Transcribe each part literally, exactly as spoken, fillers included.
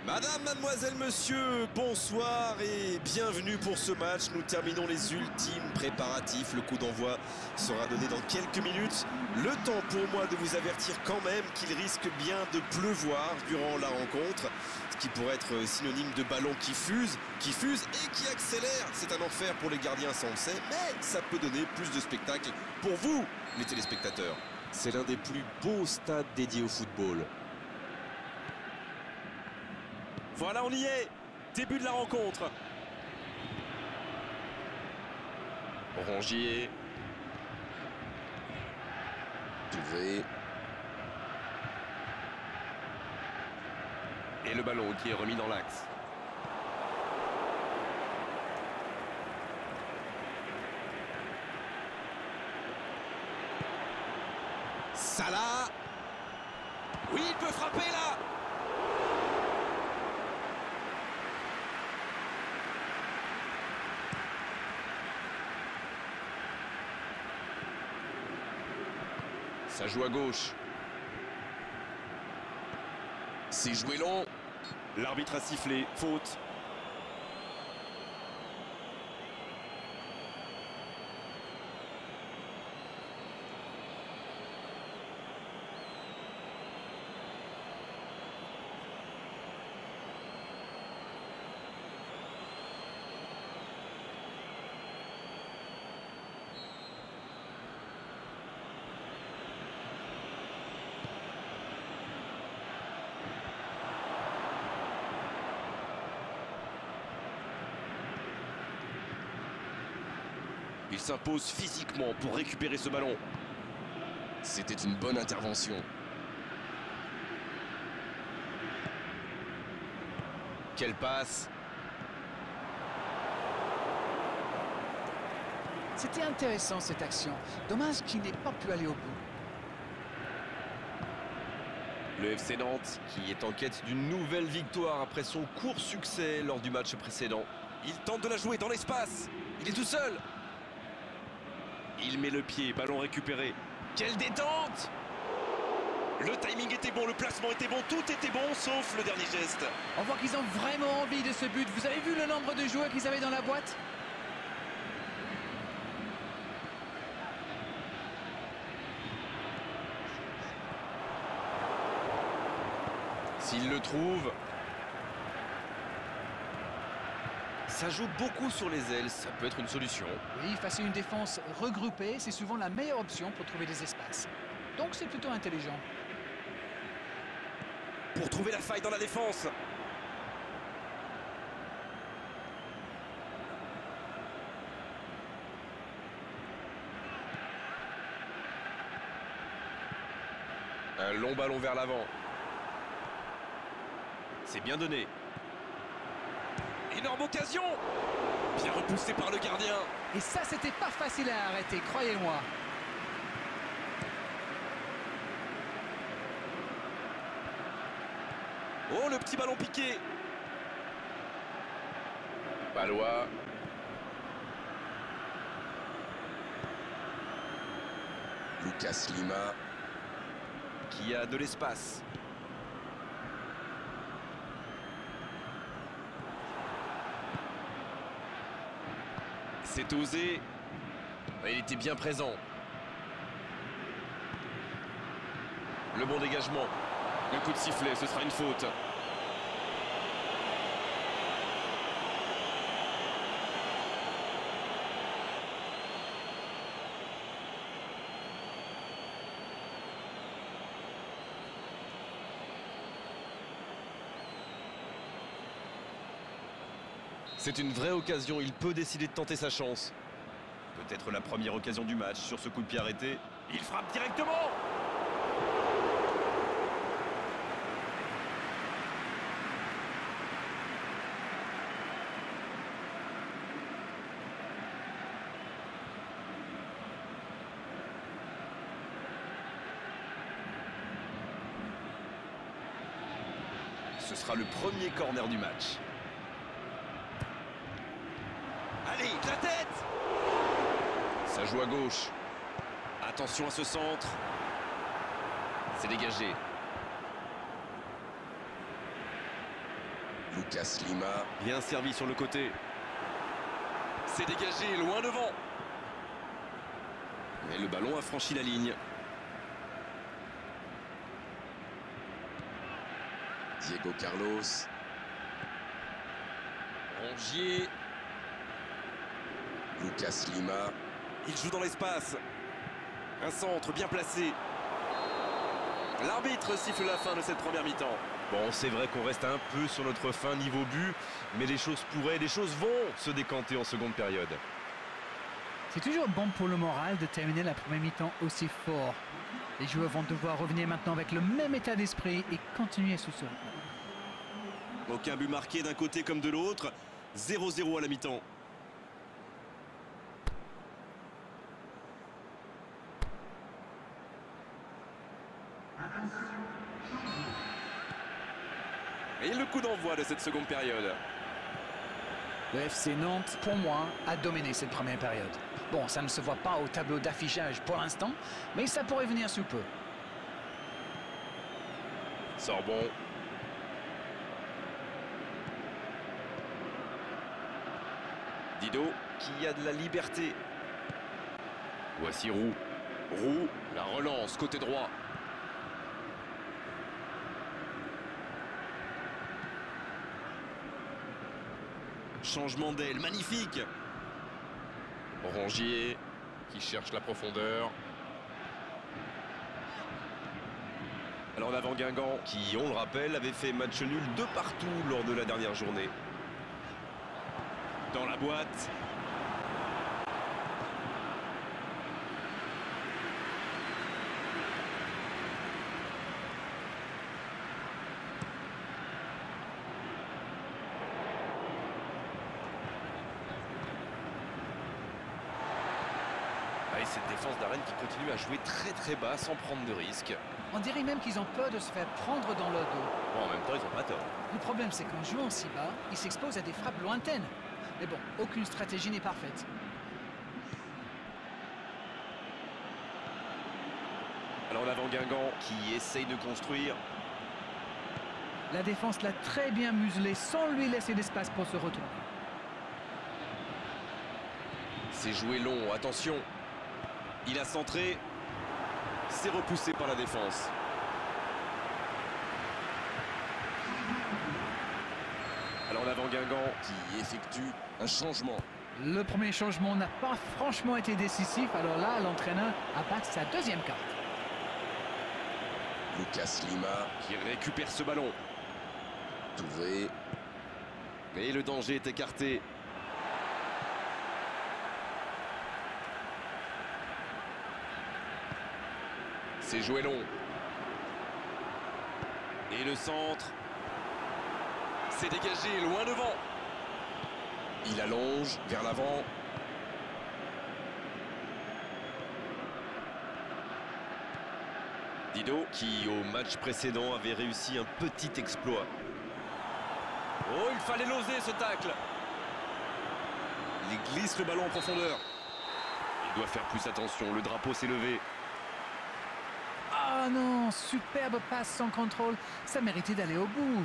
Madame, mademoiselle, monsieur, bonsoir et bienvenue pour ce match. Nous terminons les ultimes préparatifs. Le coup d'envoi sera donné dans quelques minutes. Le temps pour moi de vous avertir quand même qu'il risque bien de pleuvoir durant la rencontre, ce qui pourrait être synonyme de ballon qui fuse, qui fuse et qui accélère. C'est un enfer pour les gardiens, ça on le sait, mais ça peut donner plus de spectacle pour vous, les téléspectateurs. C'est l'un des plus beaux stades dédiés au football. Voilà, on y est. Début de la rencontre. Rongier. Douvé. Et le ballon qui est remis dans l'axe. Salah. Oui, il peut frapper là. Ça joue à gauche. C'est joué long. L'arbitre a sifflé. Faute. Il s'impose physiquement pour récupérer ce ballon. C'était une bonne intervention. Quelle passe! C'était intéressant cette action. Dommage qu'il n'ait pas pu aller au bout. Le F C Nantes qui est en quête d'une nouvelle victoire après son court succès lors du match précédent. Il tente de la jouer dans l'espace. Il est tout seul. Il met le pied, ballon récupéré. Quelle détente! Le timing était bon, le placement était bon, tout était bon, sauf le dernier geste. On voit qu'ils ont vraiment envie de ce but. Vous avez vu le nombre de joueurs qu'ils avaient dans la boîte? S'il le trouve... Ça joue beaucoup sur les ailes, ça peut être une solution. Oui, face à une défense regroupée, c'est souvent la meilleure option pour trouver des espaces. Donc c'est plutôt intelligent. Pour trouver la faille dans la défense. Un long ballon vers l'avant. C'est bien donné. Énorme occasion! Bien repoussé par le gardien. Et ça, c'était pas facile à arrêter, croyez-moi. Oh, le petit ballon piqué. Palois. Lucas Lima. Qui a de l'espace. C'est osé. Il était bien présent. Le bon dégagement. Le coup de sifflet, ce sera une faute. C'est une vraie occasion, il peut décider de tenter sa chance. Peut-être la première occasion du match sur ce coup de pied arrêté. Il frappe directement! Ce sera le premier corner du match. Allez, la tête! Ça joue à gauche. Attention à ce centre. C'est dégagé. Lucas Lima. Bien servi sur le côté. C'est dégagé, loin devant. Et le ballon a franchi la ligne. Diego Carlos. Rongier. Lucas Lima. Il joue dans l'espace. Un centre bien placé. L'arbitre siffle la fin de cette première mi-temps. Bon, c'est vrai qu'on reste un peu sur notre fin niveau but, mais les choses pourraient, les choses vont se décanter en seconde période. C'est toujours bon pour le moral de terminer la première mi-temps aussi fort. Les joueurs vont devoir revenir maintenant avec le même état d'esprit et continuer sous ce rythme. Aucun but marqué d'un côté comme de l'autre. zéro zéro à la mi-temps. Et le coup d'envoi de cette seconde période. Le F C Nantes, pour moi, a dominé cette première période. Bon, ça ne se voit pas au tableau d'affichage pour l'instant, mais ça pourrait venir sous peu. Sort bon. Dido qui a de la liberté. Voici Roux. Roux, la relance côté droit. Changement d'aile, magnifique. Rongier qui cherche la profondeur. Alors en avant Guingamp qui, on le rappelle, avait fait match nul de partout lors de la dernière journée. Dans la boîte. Et cette défense d'Arène qui continue à jouer très très bas sans prendre de risques. On dirait même qu'ils ont peur de se faire prendre dans leur dos. Bon, en même temps, ils n'ont pas tort. Le problème, c'est qu'en jouant si bas, ils s'exposent à des frappes lointaines. Mais bon, aucune stratégie n'est parfaite. Alors en avant Guingamp qui essaye de construire. La défense l'a très bien muselé sans lui laisser d'espace pour se retourner. C'est joué long, attention. Il a centré. C'est repoussé par la défense. Alors en avant Guingamp qui effectue un changement. Le premier changement n'a pas franchement été décisif, alors là, l'entraîneur abat sa deuxième carte. Lucas Lima Qui récupère ce ballon. Touré. Et le danger est écarté. C'est joué long. Et le centre. C'est dégagé, loin devant. Il allonge vers l'avant. Dido, qui au match précédent avait réussi un petit exploit. Oh, il fallait l'oser ce tacle. Il glisse le ballon en profondeur. Il doit faire plus attention, le drapeau s'est levé. Ah non, superbe passe sans contrôle, ça méritait d'aller au bout.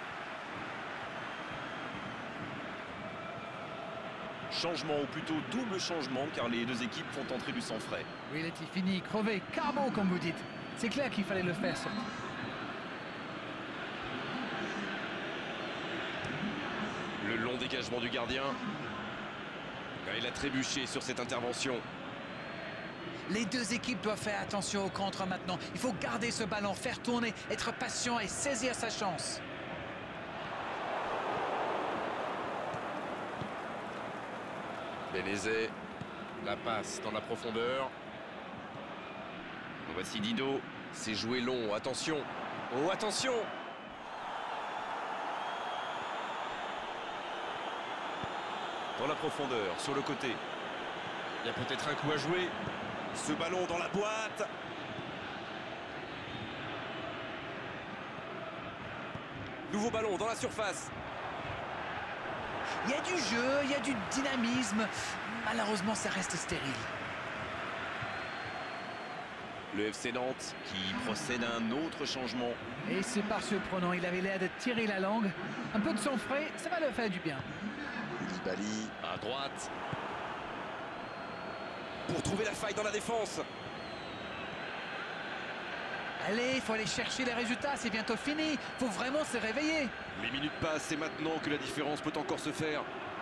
Changement, ou plutôt double changement, car les deux équipes font entrer du sang frais. Oui, il était fini, crevé, carbo comme vous dites. C'est clair qu'il fallait le faire sortir. Le long dégagement du gardien. Il a trébuché sur cette intervention. Les deux équipes doivent faire attention au contre maintenant. Il faut garder ce ballon, faire tourner, être patient et saisir sa chance. Bénézet, la passe dans la profondeur. Voici Dido, c'est joué long, attention. Oh, attention! Dans la profondeur, sur le côté. Il y a peut-être un coup à jouer. Ce ballon dans la boîte. Nouveau ballon dans la surface. Il y a du jeu, il y a du dynamisme. Malheureusement, ça reste stérile. Le F C Nantes qui procède à un autre changement. Et c'est pas surprenant, il avait l'air de tirer la langue. Un peu de sang frais, ça va leur faire du bien. Koulibaly À droite. pour trouver la faille dans la défense. Allez, il faut aller chercher les résultats, c'est bientôt fini. Faut vraiment se réveiller. Les minutes passent, c'est maintenant que la différence peut encore se faire.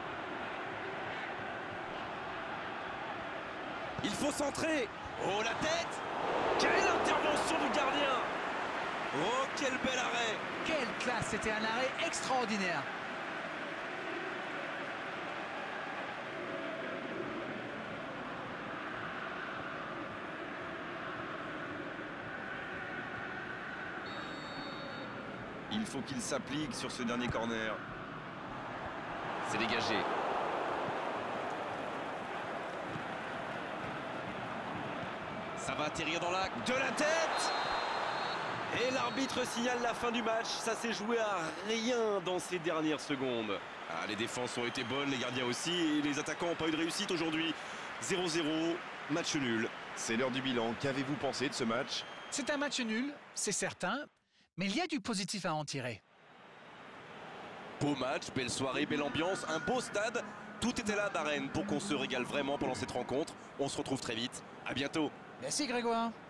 Il faut centrer. Oh, la tête! Quelle intervention du gardien! Oh, quel bel arrêt. Quelle classe, c'était un arrêt extraordinaire. Il faut qu'il s'applique sur ce dernier corner. C'est dégagé. Ça va atterrir dans l'axe. De la tête. Et l'arbitre signale la fin du match. Ça s'est joué à rien dans ces dernières secondes. Ah, les défenses ont été bonnes, les gardiens aussi, et les attaquants n'ont pas eu de réussite aujourd'hui. zéro zéro, match nul. C'est l'heure du bilan. Qu'avez-vous pensé de ce match? C'est un match nul, c'est certain, mais il y a du positif à en tirer. Beau match, belle soirée, belle ambiance, un beau stade. Tout était là d'Arène pour qu'on se régale vraiment pendant cette rencontre. On se retrouve très vite. À bientôt. Merci Grégoire.